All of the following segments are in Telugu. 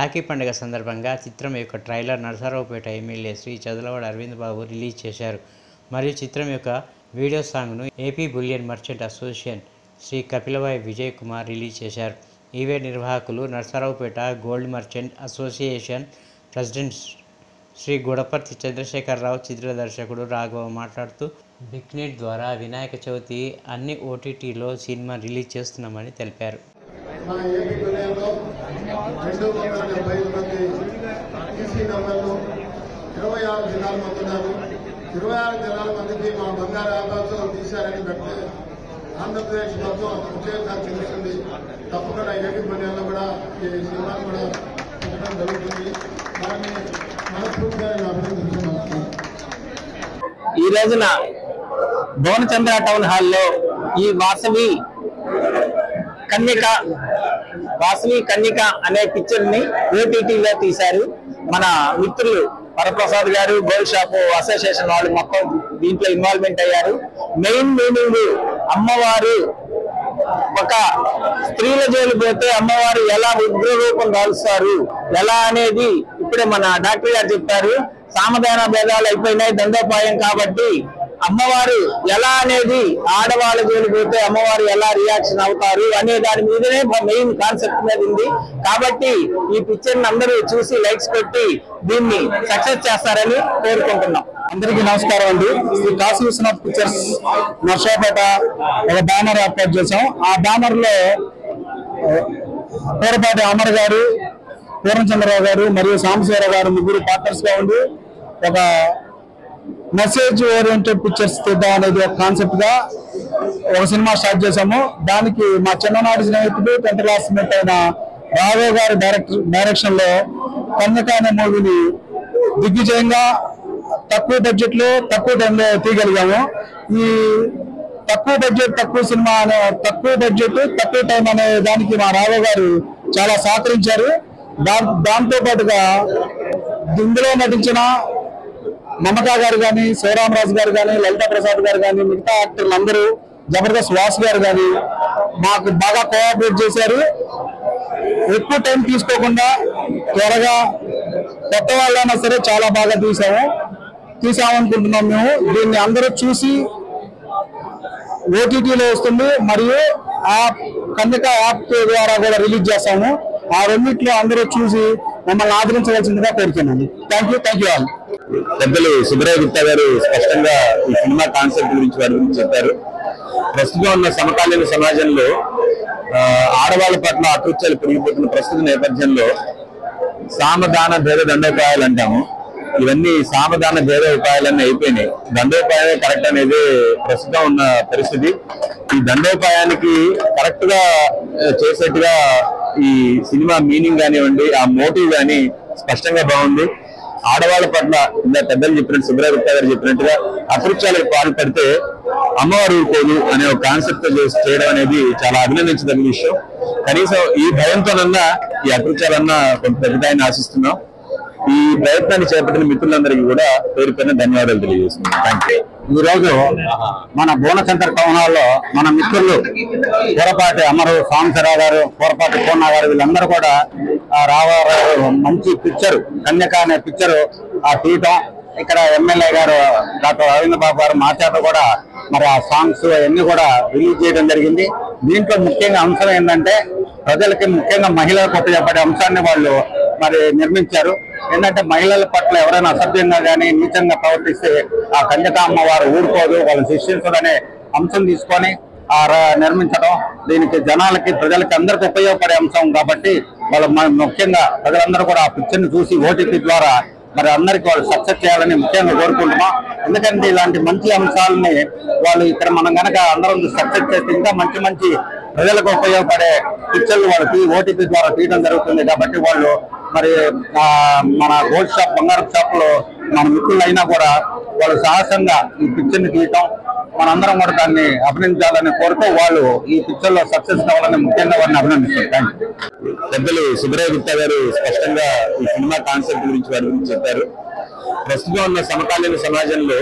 రాఖీ పండుగ సందర్భంగా చిత్రం యొక్క trailer Narasaraopet MLA Shri Chadalavada Aravind Babu release చేశారు. మరియు చిత్రం యొక్క వీడియో సాంగ్ను AP bullion merchant association Shri Kapilavayi Vijay Kumar release చేశారు. ఈవెంట్ నిర్వాహకులు Narasaraopet gold merchant association president Shri Gudaparthi Chandrasekhararao, చిత్ర దర్శకుడు రాఘవ మాట్లాడుతూ బిగ్నెట్ ద్వారా వినాయక చవితి అన్ని ఓటీటీలో సినిమా రిలీజ్ చేస్తున్నామని తెలిపారు. మన ఏపీ జిల్లాలో 275 మంది టీసీ నంబర్లు 26 జిల్లాల మంది ఉన్నారు. 26 జిల్లాల మందికి మా బంగారు ఆకాశం తీశారని బట్టి ఆంధ్రప్రదేశ్ మొత్తం ఒకేసారి చెందుతుంది. తప్పకుండా ఏపీ జిల్లాలో కూడా ఈ సినిమా కూడా పెట్టడం జరుగుతుంది. దాన్ని మనస్ఫూర్తిగా అభినందిస్తున్నాను. ఈ రోజున భువనచంద్ర టౌన్ హాల్లో ఈ వాసవి కన్యక అనే పిక్చర్ ని ఓటీటీలో తీశారు. మన మిత్రులు వరప్రసాద్ గారు, గోల్డ్ షాప్ అసోసియేషన్ వాళ్ళు మొత్తం దీంట్లో ఇన్వాల్వ్మెంట్ అయ్యారు. మెయిన్ మీనింగ్ అమ్మవారు ఒక స్త్రీల జోలి పోతే అమ్మవారు ఎలా ఉగ్రరూపం దాల్స్తారు ఎలా అనేది ఇప్పుడే మన డాక్టర్ గారు చెప్పారు. సామధాన భేదాలు అయిపోయినాయి, దండోపాయం కాబట్టి అమ్మవారు ఎలా అనేది ఆడవాళ్ళ జోలి పోతే అమ్మవారు ఎలా రియాక్షన్ అవుతారు అనే దాని మీదనే మెయిన్ కాన్సెప్ట్ మీద ఉంది. కాబట్టి ఈ పిక్చర్ ని అందరూ చూసి లైక్స్ పెట్టి దీన్ని సక్సెస్ చేస్తారని కోరుకుంటున్నాం. అందరికీ నమస్కారం అండి. శ్రీ కాశీ విశ్వనాథ్ పిక్చర్స్ నర్సాపేట ఒక బ్యానర్ ఏర్పాటు చేశాం. ఆ బ్యానర్ లో పూరపాటి అమర్ గారు, పూర్ణచంద్రరావు గారు మరియు సాంబశివరావు గారు ముగ్గురు పార్ట్నర్స్ గా ఉండి ఒక మెసేజ్ ఓరియంటెడ్ పిక్చర్స్ తీద్దాం అనేది ఒక కాన్సెప్ట్ గా ఒక సినిమా స్టార్ట్ చేశాము. దానికి మా చిన్ననాటి స్నేహితుడు 10th క్లాస్మేట్ అయిన రాఘవ్ గారి డైరెక్షన్ లో కన్యక అనే మూవీని దిగ్విజయంగా తక్కువ బడ్జెట్ లో తక్కువ టైంలో తీయగలిగాము. ఈ తక్కువ బడ్జెట్ తక్కువ సినిమా అనే తక్కువ బడ్జెట్ తక్కువ టైం అనే దానికి మా రాఘవ్ గారు చాలా సహకరించారు. దాంతో పాటుగా ఇందులో నటించిన మమతా గారు కానీ, శివరామరాజు గారు కానీ, లలితా ప్రసాద్ గారు కానీ, మిగతా యాక్టర్లు అందరూ, జబర్దస్త్ వాసు గారు కానీ మాకు బాగా కోఆపరేట్ చేశారు. ఎక్కువ టైం తీసుకోకుండా త్వరగా కొత్త వాళ్ళైనా సరే చాలా బాగా తీసామనుకుంటున్నాం మేము. దీన్ని అందరూ చూసి ఓటీటీలో వస్తుంది మరియు కన్యక యాప్ ద్వారా కూడా రిలీజ్ చేస్తాము. ఆ రెండింటిలో అందరూ చూసి మమ్మల్ని ఆదరించవలసిందిగా కోరుతున్నాను. Thank you all. పెద్దలు సుబ్రయ్య గుప్తా గారు స్పష్టంగా ఈ సినిమా కాన్సెప్ట్ గురించి వారి గురించి చెప్పారు. ప్రస్తుతం ఉన్న సమకాలీన సమాజంలో ఆడవాళ్ళ పట్ల అకృత్యాలు పెరిగిపోతున్న ప్రస్తుత నేపథ్యంలో సామధాన భేద దండోపాయాలు అంటాము. ఇవన్నీ సామధాన భేద ఉపాయాలన్నీ అయిపోయినాయి. దండోపాయమే కరెక్ట్ అనేది ప్రస్తుతం ఉన్న పరిస్థితి. ఈ దండోపాయానికి కరెక్ట్ గా చేసేట్టుగా ఈ సినిమా మీనింగ్ కానివ్వండి, ఆ మోటివ్ కానీ స్పష్టంగా బాగుంది. ఆడవాళ్ళ పట్ల ఇలా పెద్దలు చెప్పినట్టు, సుబ్రయ్య గుప్తా గారు చెప్పినట్టుగా అకృత్యాలకు పాల్పడితే అమ్మవారు ఊరుకోదు అనే ఒక కాన్సెప్ట్ చేయడం అనేది చాలా అభినందించదగ్గ విషయం. కనీసం ఈ భయంతోనన్నా ఈ అకృత్యాలన్నా కొంత తగ్గుతాయని ఆశిస్తున్నాం. ఈ ప్రయత్నాన్ని చేపట్టిన మిత్రులందరికీ కూడా పేరు పైన ధన్యవాదాలు తెలియజేస్తున్నాం. Thank you. ఈ రోజు మన భువనచంద్ర టౌన్ హాల్లో మన మిత్రులు పూరపాటి అమరు, సాంబశివరావు గారు, పూరపాటి పూర్ణ గారు వీళ్ళందరూ కూడా రావారు మంచి పిక్చర్ కన్యక అనే పిక్చర్ తీయటం. ఇక్కడ ఎమ్మెల్యే గారు డాక్టర్ అరవింద్ బాబు గారు మా చేత కూడా మరి ఆ సాంగ్స్ అవన్నీ కూడా రిలీజ్ చేయడం జరిగింది. దీంట్లో ముఖ్యంగా అంశం ఏంటంటే ప్రజలకి ముఖ్యంగా మహిళలకు ఉపయోగపడే అంశాన్ని వాళ్ళు మరి నిర్మించారు. ఏంటంటే మహిళల పట్ల ఎవరైనా అసభ్యంగా కానీ నీచంగా ప్రవర్తిస్తే ఆ కన్యక అమ్మవారు ఊరుకోదు, వాళ్ళని శిక్షించదనే అంశం తీసుకొని నిర్మించడం దీనికి జనాలకి ప్రజలకి అందరికి ఉపయోగపడే అంశం కాబట్టి వాళ్ళు ముఖ్యంగా ప్రజలందరూ కూడా ఆ పిక్చర్ ని చూసి ఓటీపీ ద్వారా మరి అందరికి వాళ్ళు సక్సెస్ చేయాలని ముఖ్యంగా కోరుకుంటున్నాం. ఎందుకంటే ఇలాంటి మంచి అంశాలని వాళ్ళు ఇక్కడ మనం కనుక అందరం సక్సెస్ చేస్తే ఇంకా మంచి మంచి ప్రజలకు ఉపయోగపడే పిక్చర్లు వాళ్ళు ఓటీపీ ద్వారా తీయడం జరుగుతుంది. కాబట్టి వాళ్ళు మరి మన గోల్డ్ షాప్, బంగారు షాప్ లో మన మిత్రులు అయినా కూడా వాళ్ళు సాహసంగా ఈ పిక్చర్ ని తీయటం మనందరం కూడా దాన్ని అభినందించాలని కోరుతూ వాళ్ళు ఈ పిక్చర్ లో సక్సెస్ కావాలని ముఖ్యంగా వారిని అభినందిస్తారు. Thank you. పెద్దలు సుబ్రయ్య గుప్తా గారు స్పష్టంగా ఈ సినిమా కాన్సెప్ట్ గురించి వారి గురించి చెప్పారు. ప్రస్తుతం ఉన్న సమకాలీన సమాజంలో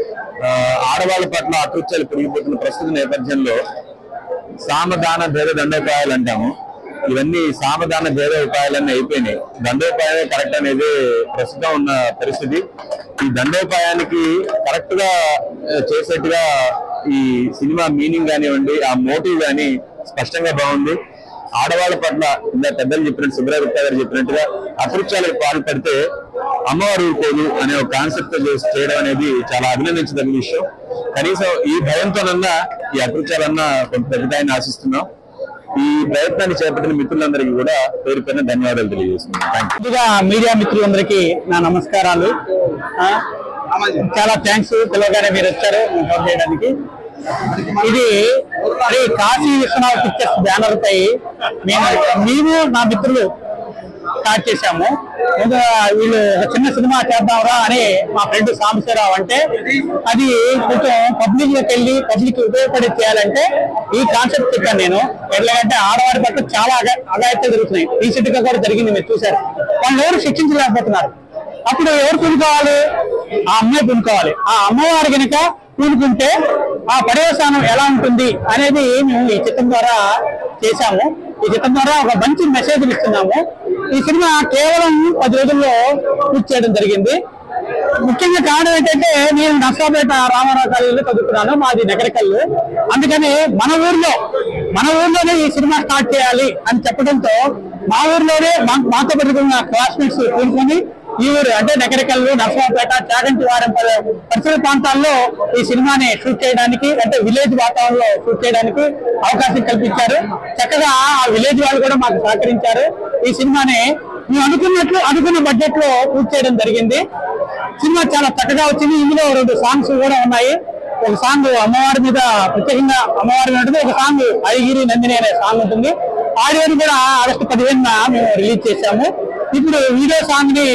ఆడవాళ్ళ పట్ల అకృత్యాలు పెరిగిపోతున్న ప్రస్తుత నేపథ్యంలో సామధాన భేద దండోపాయాలు అంటాము. ఇవన్నీ సామధాన భేద ఉపాయాలన్నీ అయిపోయినాయి. దండోపాయమే కరెక్ట్ అనేది ప్రస్తుతం ఉన్న పరిస్థితి. ఈ దండోపాయానికి కరెక్ట్ గా చేసేట్టుగా ఈ సినిమా మీనింగ్ కానివ్వండి, ఆ మోటివ్ కానీ స్పష్టంగా బాగుంది. ఆడవాళ్ళ పట్ల ఇలా పెద్దలు చెప్పినట్టు, సుబ్రహ్మణ్య గుప్తా గారు చెప్పినట్టుగా అకృత్యాలకు పాల్పడితే అమ్మవారు ఊరుకోదు అనే ఒక కాన్సెప్ట్ చేయడం అనేది చాలా అభినందించదగిన విషయం. కనీసం ఈ భయంతోనన్నా ఈ అకృత్యాలన్నా కొంత తగ్గుతాయని ఆశిస్తున్నాం. ఈ ప్రయత్నాన్ని చేపట్టిన మిత్రులందరికీ కూడా పేరు పైన ధన్యవాదాలు తెలియజేస్తున్నాం. ముందుగా మీడియా మిత్రులందరికీ నా నమస్కారాలు. చాలా థ్యాంక్స్, పిలవగానే మీరు వచ్చారు కవర్ చేయడానికి. ఇది శ్రీ కాశీ విశ్వనాథ్ పిక్చర్స్ బ్యానర్ పై మేము నా మిత్రులు స్టార్ట్ చేశాము. వీళ్ళు చిన్న సినిమా చేద్దాంరా అని మా ఫ్రెండ్ సాంబశివరావు అంటే, అది కొంచెం పబ్లిక్ లోకి వెళ్ళి పబ్లిక్ ఉపయోగపడి చేయాలంటే ఈ కాన్సెప్ట్ చెప్పాను నేను. ఎట్లాగంటే ఆడవారి పట్ల చాలా అఘాయిత్యాలు జరుగుతున్నాయి. రీసెంట్ గా కూడా జరిగింది, మీరు చూశారు. వాళ్ళు ఎవరు శిక్షించలేకపోతున్నారు. అప్పుడు ఎవరు పూనుకోవాలి? ఆ అమ్మాయి పూనుకోవాలి. ఆ అమ్మవారు కనుక పూనుకుంటే ఆ పర్యవసానం ఎలా ఉంటుంది అనేది మేము ఈ చిత్రం ద్వారా చేశాము. ఈ చిత్రం ద్వారా ఒక మంచి మెసేజ్ ఇస్తున్నాము. ఈ సినిమా కేవలం 10 రోజుల్లో పూర్తి చేయడం జరిగింది. ముఖ్యంగా కారణం ఏంటంటే, నేను నర్సాపేట రామారావు కాలేజీలో చదువుతున్నాను, మాది నగరికల్లు. అందుకని మన ఊర్లోనే ఈ సినిమా స్టార్ట్ చేయాలి అని చెప్పడంతో మా ఊర్లోనే మాతో పెట్టుకున్న క్లాస్మేట్స్ కూడుకొని ఈ ఊరు అంటే నగరికల్లు, నర్సాపేట, చాగంటి వారం పరిసర ప్రాంతాల్లో ఈ సినిమాని షూట్ చేయడానికి, అంటే విలేజ్ వాతావరణంలో షూట్ చేయడానికి అవకాశం కల్పించారు. చక్కగా ఆ విలేజ్ వాళ్ళు కూడా మాకు సహకరించారు. ఈ సినిమాని మేము అనుకున్న బడ్జెట్ లో పూర్తి చేయడం జరిగింది. సినిమా చాలా చక్కగా వచ్చింది. ఇందులో 2 సాంగ్స్ కూడా ఉన్నాయి. ఒక సాంగ్ అమ్మవారి మీద, ప్రత్యేకంగా అమ్మవారి మీద ఉంటుంది. ఒక సాంగ్ అరిగిరి నందిని అనే సాంగ్ ఉంటుంది. ఆడియోని కూడా ఆగస్టు 15న మేము రిలీజ్ చేశాము. ఇప్పుడు వీడియో సాంగ్ ని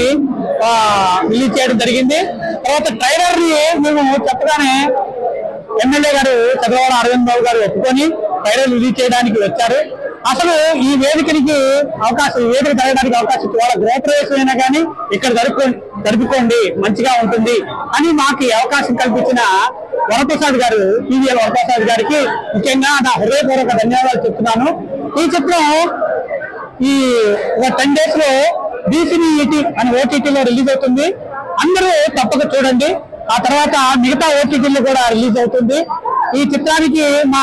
రిలీజ్ చేయడం జరిగింది. తర్వాత ట్రైలర్ ని మేము చెప్పగానే ఎమ్మెల్యే గారు చంద్రబాబు అరవింద్ బాబు గారు ఒప్పుకొని ట్రైలర్ రిలీజ్ చేయడానికి వచ్చారు. అసలు ఈ వేదికకి జరగడానికి అవకాశం వాళ్ళ గృహప్రవేశం అయినా కానీ ఇక్కడ జరుపుకోండి, మంచిగా ఉంటుంది అని మాకు అవకాశం కల్పించిన వరప్రసాద్ గారు, టీవీఎల్ వరప్రసాద్ గారికి ముఖ్యంగా నా హృదయపూర్వక ధన్యవాదాలు చెప్తున్నాను. ఈ చిత్రం ఈ 10 days లో BCBET అని OTT-లో రిలీజ్ అవుతుంది. అందరూ తప్పక చూడండి. ఆ తర్వాత మిగతా OTT-లో కూడా రిలీజ్ అవుతుంది. ఈ చిత్రానికి మా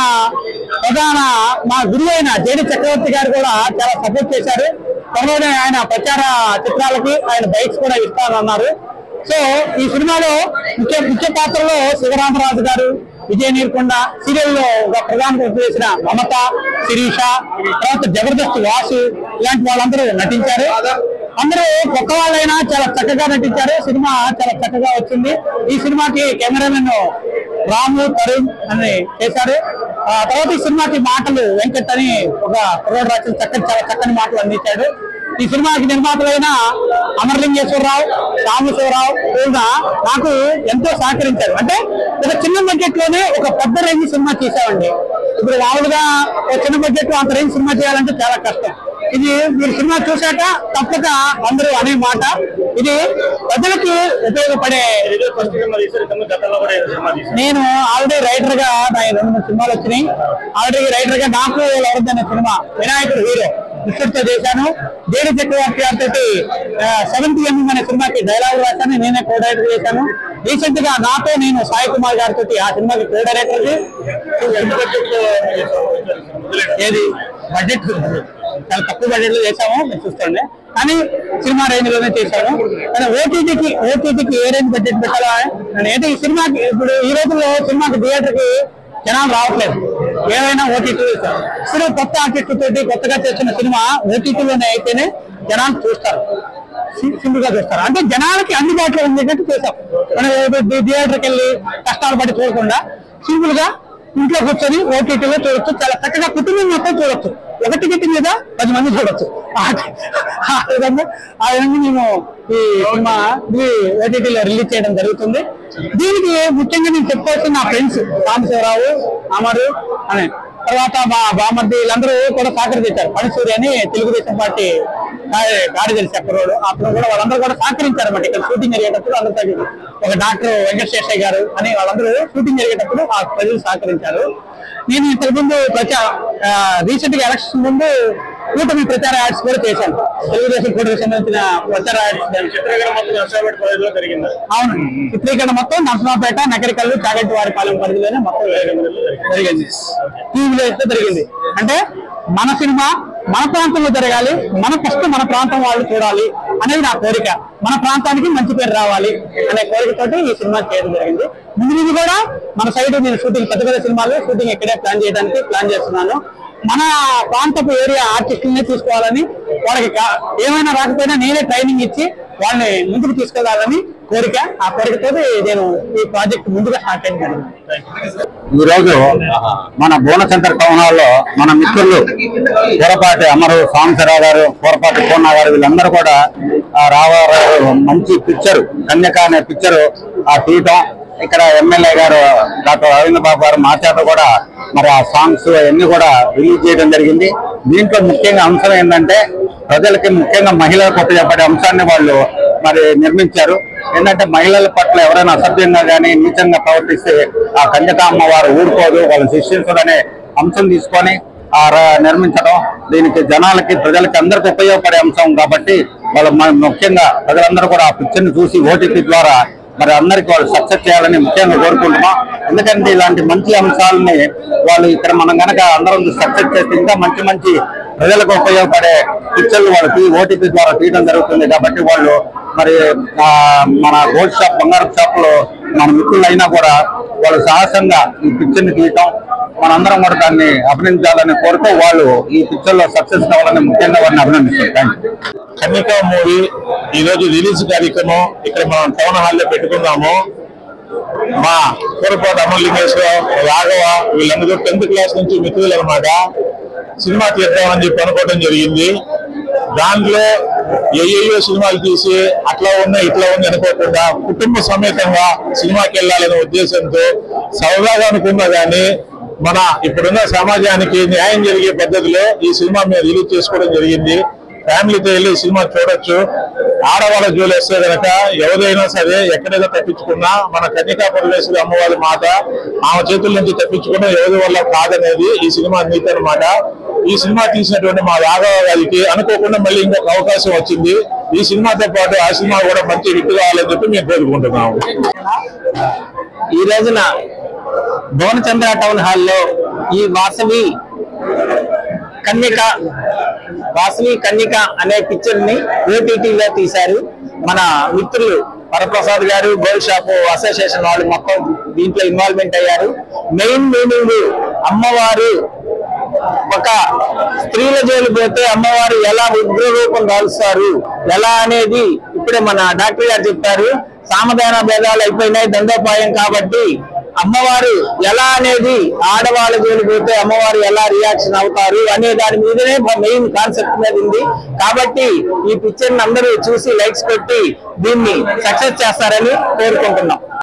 గురువు అయిన జేడి చక్రవర్తి గారు కూడా చాలా సపోర్ట్ చేశారు. త్వరలోనే ఆయన ప్రచార చిత్రాలకి ఆయన బైక్స్ కూడా ఇస్తానన్నారు. సో ఈ సినిమాలో ముఖ్య పాత్రలో శివరామరాజు గారు, విజయ నీర్కొండ, సీరియల్లో ప్రధాన పాత్ర చేసిన మమత, శిరీష, తర్వాత జబర్దస్త్ వాసు, ఇలాంటి వాళ్ళందరూ నటించారు. అందరూ కొత్త వాళ్ళైనా చాలా చక్కగా నటించారు. సినిమా చాలా చక్కగా వచ్చింది. ఈ సినిమాకి కెమెరామెన్ రాము, తరుణ్ అని చేశారు. తర్వాత ఈ సినిమాకి మాటలు వెంకట్ అని ఒక కుర్రాడు రాసిన చాలా చక్కని మాటలు అందించాడు. ఈ సినిమాకి నిర్మాతలైన అమరలింగేశ్వరరావు, సాంబశివరావు కూడా నాకు ఎంతో సహకరించారు. అంటే ఒక చిన్న బడ్జెట్ లోనే ఒక పెద్ద రేంజ్ సినిమా చేశామండి. ఇప్పుడు మామూలుగా ఒక చిన్న బడ్జెట్ లో అంత రేంజ్ సినిమా చేయాలంటే చాలా కష్టం. ఇది మీరు సినిమా చూశాక తప్పక అందరూ అనే మాట. ఇది ప్రజలకి ఉపయోగపడే. నేను ఆల్రెడీ రైటర్ గా నా 2-3 సినిమాలు వచ్చినాయి. ఆల్రెడీ రైటర్ గా నాకు ఎవరిదైన సినిమా వినాయకుడు హీరో కృష్ణుడితో చేశాను. జేడి చక్రవర్తి గారితో 7th MM అనే సినిమాకి డైలాగ్ రాశాను, నేనే కో డైరెక్టర్ చేశాను. రీసెంట్ గా నాతో నేను సాయి కుమార్ గారితో ఆ సినిమాకి కో డైరెక్టర్. ఏది బడ్జెట్ చాలా తక్కువ బడ్జెట్ లో చేసాము, మీరు చూస్తుండే. కానీ సినిమా రేంజ్ లోనే చేశాను. కానీ ఓటీటీకి ఏ రేంజ్ బడ్జెట్ పెట్టాలా అంటే ఈ సినిమాకి ఇప్పుడు ఈ రోజుల్లో సినిమాకి థియేటర్ కి జనాలు రావట్లేదు, ఏవైనా ఓటీటీ. ఇప్పుడు కొత్త ఆర్టిస్ట్ తోటి కొత్తగా చేస్తున్న సినిమా ఓటీటీలోనే అయితేనే జనాలు చూస్తారు, సింపుల్ గా చూస్తారు. అంటే జనాలకి అందుబాటులో ఉండేటట్టు చేశాం. మనం థియేటర్కి వెళ్ళి కష్టాలు పడి చూడకుండా సింపుల్ గా ఇంట్లో కూర్చొని ఓటీటీలో చూడొచ్చు. చాలా చక్కగా కుటుంబం మొత్తం చూడొచ్చు. ఒక టికెట్ మీద 10 మంది చూడొచ్చు. ఆ విధంగా మేము ఈ సినిమా ఓటీటీలో రిలీజ్ చేయడం జరుగుతుంది. దీనికి ముఖ్యంగా నేను చెప్పుకోవచ్చు నా ఫ్రెండ్స్ రామశివరావు, అమరు అని, తర్వాత మా బామర్ది వీళ్ళందరూ కూడా సహకరించారు. పనిసూరి అని తెలుగుదేశం పార్టీ కార్యదర్శి చెప్పరోడు, అప్పుడు కూడా వాళ్ళందరూ కూడా సహకరించారు అన్నమాట. ఇక్కడ షూటింగ్ జరిగేటప్పుడు అందరితో ఒక డాక్టర్ వెంకటశేషయ్య గారు అని వాళ్ళందరూ షూటింగ్ జరిగేటప్పుడు ఆ ప్రజలు సహకరించారు. నేను ఇంతకు ముందు రీసెంట్ గా ఎలక్షన్ ముందు కూటమి ప్రచార యాడ్స్ కూడా చేశాను. తెలుగుదేశం కూటమికి సంబంధించిన ప్రచార యాడ్స్ జరిగింది. అవును, చిత్రీకరణ మొత్తం నర్సరావుపేట, నకరికల్లు, చాగంటి వారిపాలెం పరిధిలోనే మొత్తం జరిగింది. టీవీలో అయితే జరిగింది. అంటే మన సినిమా మన ప్రాంతంలో జరగాలి, మన ప్రాంతం వాళ్ళు చూడాలి అనేది నా కోరిక. మన ప్రాంతానికి మంచి పేరు రావాలి అనే కోరికతోటి ఈ సినిమా చేయడం జరిగింది. ముందు కూడా మన సైడ్ నేను షూటింగ్ పెద్ద సినిమాలు షూటింగ్ ఇక్కడే ప్లాన్ చేస్తున్నాను. మన ప్రాంతపు ఏరియా ఆర్టిస్టులనే తీసుకోవాలని, వాళ్ళకి ఏమైనా రాకపోయినా నేనే ట్రైనింగ్ ఇచ్చి వాళ్ళని ముందుకు తీసుకెళ్లాలని కోరిక. ఆ కోరికతో నేను ఈ ప్రాజెక్ట్ ముందుగా స్టార్ట్ అయ్యింది. ఈ రోజు మన బోనశంకర్ టౌన్ హాల్లో మన మిత్రులు పొరపాటి అమరు సాంబశివరావు గారు, పొరపాటి పూర్ణ గారు వీళ్ళందరూ కూడా రావారు మంచి పిక్చర్ కన్యక అనే పిక్చర్ తీయటం. ఇక్కడ ఎమ్మెల్యే గారు డాక్టర్ అరవింద్ బాబు గారు మా చేత కూడా మరి ఆ సాంగ్స్ అవన్నీ కూడా రిలీజ్ చేయడం జరిగింది. దీంట్లో ముఖ్యంగా అంశం ఏంటంటే ప్రజలకి ముఖ్యంగా మహిళలకు ఉపయోగపడే అంశాన్ని వాళ్ళు మరి నిర్మించారు. ఏంటంటే మహిళల పట్ల ఎవరైనా అసభ్యంగా కానీ నీచంగా ప్రవర్తిస్తే ఆ కన్యక అమ్మవారు ఊరుకోదు, వాళ్ళు శిక్షించదనే అంశం తీసుకొని నిర్మించడం దీనికి జనాలకి ప్రజలకి అందరికి ఉపయోగపడే అంశం కాబట్టి వాళ్ళు ముఖ్యంగా ప్రజలందరూ కూడా ఆ పిక్చర్ ని చూసి ఓటీపీ ద్వారా మరి అందరికి వాళ్ళు సక్సెస్ చేయాలని ముఖ్యంగా కోరుకుంటున్నాం. ఎందుకంటే ఇలాంటి మంచి అంశాలని వాళ్ళు ఇక్కడ మనం కనుక అందరం సక్సెస్ చేస్తే ఇంకా మంచి ప్రజలకు ఉపయోగపడే పిక్చర్లు వాళ్ళకి ఓటీపీ ద్వారా తీయడం జరుగుతుంది. కాబట్టి వాళ్ళు మరి మన గోల్డ్ షాప్ బంగారం షాప్ లో మన మిత్రులైనా కూడా వాళ్ళు సాహసంగా ఈ పిక్చర్ ని తీయటం మనందరం కూడా దాన్ని అభినందించాలని కోరుతూ వాళ్ళు ఈ పిక్చర్ లో సక్సెస్ కావాలని ముఖ్యంగా వారిని అభినందిస్తాం. కన్యక మూవీ ఈ రోజు రిలీజ్ కార్యక్రమం ఇక్కడ మనం టౌన్ హాల్లో పెట్టుకున్నాము. మా పొరపాటు అమరలింగేశ్వర, రాఘవ వీళ్ళందరూ 10th క్లాస్ నుంచి మిత్రులు అనమాట. సినిమా తీద్దామని చెప్పి అనుకోవడం జరిగింది. దాంట్లో ఏయో సినిమాలు తీసి అట్లా ఉన్నాయి ఇట్లా ఉంది అనుకోకుండా కుటుంబ సమేతంగా సినిమాకి వెళ్ళాలనే ఉద్దేశంతో సరదాగా అనుకున్నా కానీ మన ఇప్పుడున్న సమాజానికి న్యాయం జరిగే పద్ధతిలో ఈ సినిమా మేము రిలీజ్ చేసుకోవడం జరిగింది. ఫ్యామిలీతో వెళ్ళి సినిమా చూడొచ్చు. ఆడవాళ్ళ జోలు వస్తే కనుక ఎవరైనా సరే ఎక్కడైనా తప్పించుకున్నా మన కన్యకా పరమేశ్వరి అమ్మవారి మాట ఆమె చేతుల నుంచి తప్పించుకున్నా ఎవరి వల్ల కాదనేది ఈ సినిమా నీతి అనమాట. ఈ సినిమా తీసినటువంటి మా రాఘవ గారికి అనుకోకుండా మళ్ళీ ఇంకొక అవకాశం వచ్చింది. ఈ సినిమాతో పాటు ఆ సినిమా కూడా మంచి హిట్ కావాలని చెప్పి మేము కోరుకుంటున్నాము. ఈ రోజున భువనచంద్ర టౌన్ హాల్లో ఈ వాసవి కన్యక అనే పిక్చర్ ని ఓటీటీలో తీశారు. మన మిత్రులు వరప్రసాద్ గారు, గోల్డ్ షాప్ అసోసియేషన్ వాళ్ళు మొత్తం దీంట్లో ఇన్వాల్వ్మెంట్ అయ్యారు. మెయిన్ మీనింగ్ అమ్మవారు ఒక స్త్రీల జోలి పోతే అమ్మవారు ఎలా ఉగ్రరూపం దాల్స్తారు ఎలా అనేది ఇప్పుడే మన డాక్టర్ గారు చెప్పారు. సామధాన భేదాలు అయిపోయినాయి, దండోపాయం కాబట్టి అమ్మవారు ఎలా అనేది ఆడవాళ్ళ జోలికి పోతే అమ్మవారు ఎలా రియాక్షన్ అవుతారు అనే దాని మీదనే మెయిన్ కాన్సెప్ట్ మీద ఉంది. కాబట్టి ఈ పిక్చర్ ని అందరూ చూసి లైక్స్ పెట్టి దీన్ని సక్సెస్ చేస్తారని కోరుకుంటున్నాం.